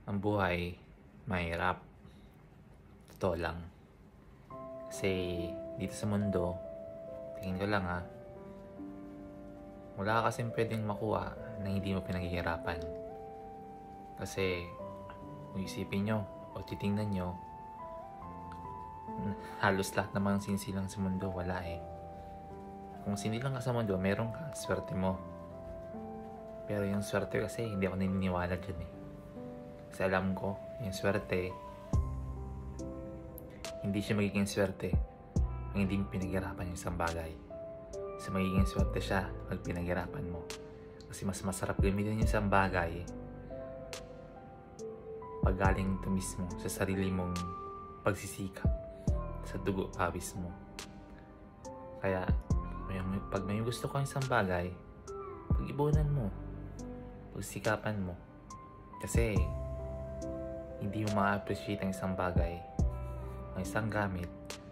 Ang buhay, mahirap. Totoo lang. Kasi dito sa mundo, tingin ko lang wala ka kasing pwedeng makuha na hindi mo pinaghihirapan. Kasi kung isipin nyo o titingnan nyo, halos lahat ng mga sinsilang sa mundo wala eh. Kung sinilang ka sa mundo, meron ka, swerte mo. Pero yung swerte kasi, hindi ako naniniwala dyan eh. Kasi alam ko, yung swerte, hindi siya magiging swerte kung hindi mo pinaghirapan yung isang bagay. So magiging swerte siya pag pinaghirapan mo. Kasi mas masarap gamitin yung isang bagay pag galing ito mismo sa sarili mong pagsisikap, sa dugo pawis mo. Kaya pag may gusto kang isang bagay, pag-ipunan mo, pagsikapan mo. Kasi hindi mo ma-appreciate ang isang bagay, ang isang gamit,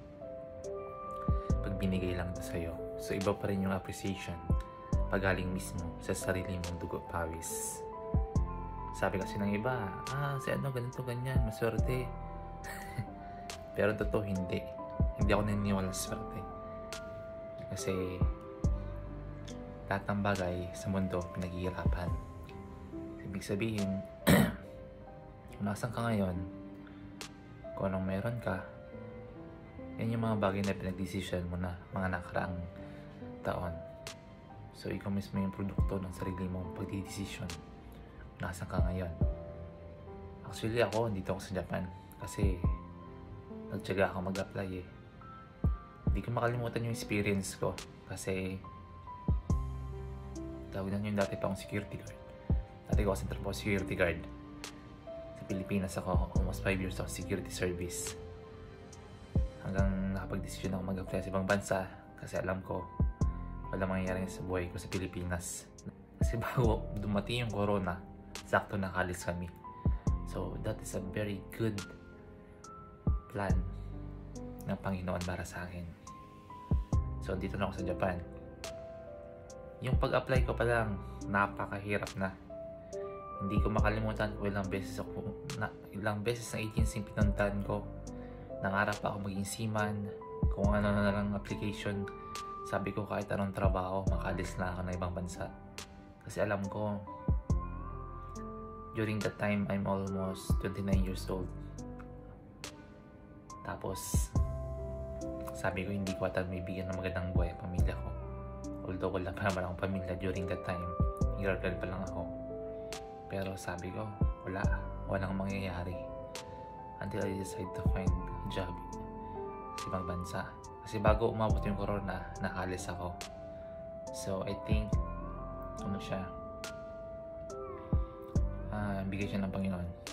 pag binigay lang ito sa'yo. So iba pa rin yung appreciation pag galing mismo sa sarili mong dugo pawis. Sabi kasi ng iba, si ganito ganyan, maswerte. Pero totoo hindi ako naniniwala sa swerte. Kasi lahat ng bagay sa mundo pinaghihirapan. Ibig sabihin, kung nasan ka ngayon, kung anong meron ka, yan yung mga bagay na pinag-decision mo na mga nakaraang taon. So ikaw mismo yung produkto ng sarili mong pag-decision. Nasan ka ngayon? Actually ako, dito ako sa Japan kasi nagtiyaga ako mag-apply eh. Hindi ko makalimutan yung experience ko kasi tawag na yung dati pa akong security guard. Dati ko kasi trabaho security guard. Sa Pilipinas ako, almost 5 years ako security service. Hanggang nakapag-desisyon ako mag-apply sa ibang bansa kasi alam ko walang mangyayari sa buhay ko sa Pilipinas. Kasi bago dumating yung corona, sakto nakalis kami. So that is a very good plan ng Panginoon para sa akin. So dito na ako sa Japan. Yung pag-apply ko pa lang, napakahirap na. Hindi ko makalimutan kung ilang beses na agency pinuntahan ko. Nangarap ako maging seaman, kung ano na lang application. Sabi ko kahit anong trabaho, makalis na ako ng ibang bansa. Kasi alam ko, during that time, I'm almost 29 years old. Tapos, sabi ko hindi ko ata may bigyan ng magandang buhay ang pamilya ko. Although wala pa naman akong pamilya during that time. Girlfriend pa lang ako. Pero sabi ko, walang mangyayari until I decide to find a job sa ibang bansa. Kasi bago umabot yung corona, nakalis ako. So I think, bigay siya ng Panginoon.